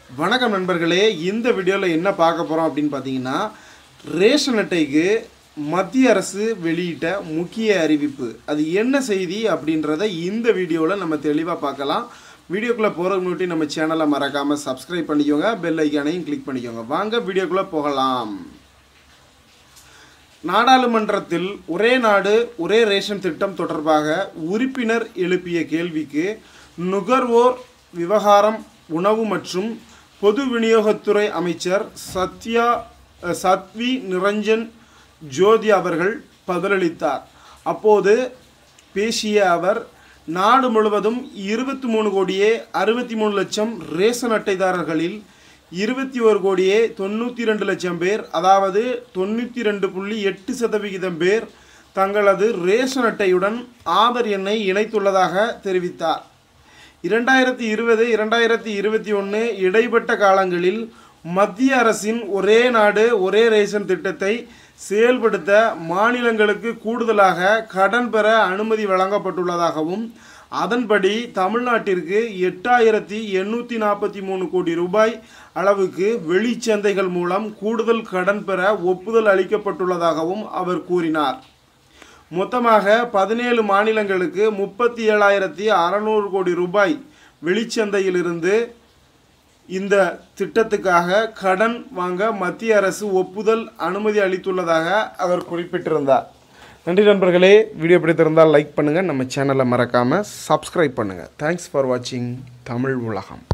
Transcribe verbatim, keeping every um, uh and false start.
வணக்கம் நண்பர்களே, இந்த வீடியோவில் என்ன பார்க்க போகிறோம் அப்படின்னு பார்த்தீங்கன்னா, ரேஷன் அட்டைக்கு மத்திய அரசு வெளியிட்ட முக்கிய அறிவிப்பு. அது என்ன செய்தி அப்படின்றத இந்த வீடியோவில் நம்ம தெளிவாக பார்க்கலாம். வீடியோக்குள்ளே போகிறதுக்கு முன்னாடி நம்ம சேனலை மறக்காமல் சப்ஸ்கிரைப் பண்ணிக்கோங்க, பெல் ஐக்கானையும் கிளிக் பண்ணிக்கோங்க. வாங்க வீடியோக்குள்ளே போகலாம். நாடாளுமன்றத்தில் ஒரே நாடு ஒரே ரேஷன் திட்டம் தொடர்பாக உறுப்பினர் எழுப்பிய கேள்விக்கு நுகர்வோர் விவகாரம், உணவு மற்றும் பொது விநியோகத்துறை அமைச்சர் சத்யா சத்வி நிரஞ்சன் ஜோதி அவர்கள் பதிலளித்தார். அப்போது பேசிய அவர், நாடு முழுவதும் இருபத்தி மூணு கோடியே அறுபத்தி மூணு லட்சம் ரேஷன் அட்டைதாரர்களில் இருபத்தி ஒரு கோடியே தொண்ணூற்றி ரெண்டு லட்சம் பேர், அதாவது தொண்ணூற்றி ரெண்டு புள்ளி எட்டு சதவிகிதம் பேர் தங்களது ரேஷன் அட்டையுடன் ஆதார் எண்ணை இணைத்துள்ளதாக தெரிவித்தார். இரண்டாயிரத்தி இருபது இரண்டாயிரத்தி இருபத்தி ஒன்று இடைப்பட்ட காலங்களில் மத்திய அரசின் ஒரே நாடு ஒரே ரேஷன் திட்டத்தை செயல்படுத்த மாநிலங்களுக்கு கூடுதலாக கடன் பெற அனுமதி வழங்கப்பட்டுள்ளதாகவும், அதன்படி தமிழ்நாட்டிற்கு எட்டாயிரத்தி எண்ணூற்றி நாற்பத்தி மூணு கோடி ரூபாய் அளவுக்கு வெளிச்சந்தைகள் மூலம் கூடுதல் கடன் பெற ஒப்புதல் அளிக்கப்பட்டுள்ளதாகவும் அவர் கூறினார். மொத்தமாக பதினேழு மாநிலங்களுக்கு முப்பத்தி ஏழாயிரத்தி அறநூறு கோடி ரூபாய் வெளிச்சந்தையிலிருந்து இந்த திட்டத்துக்காக கடன் வாங்க மத்திய அரசு ஒப்புதல் அனுமதி அளித்துள்ளதாக அவர் குறிப்பிட்டிருந்தார். நன்றி நண்பர்களே, வீடியோ பிடித்திருந்தால் லைக் பண்ணுங்கள், நம்ம சேனலை மறக்காமல் சப்ஸ்கிரைப் பண்ணுங்கள். தேங்க்ஸ் ஃபார் வாட்சிங் தமிழ் உலகம்.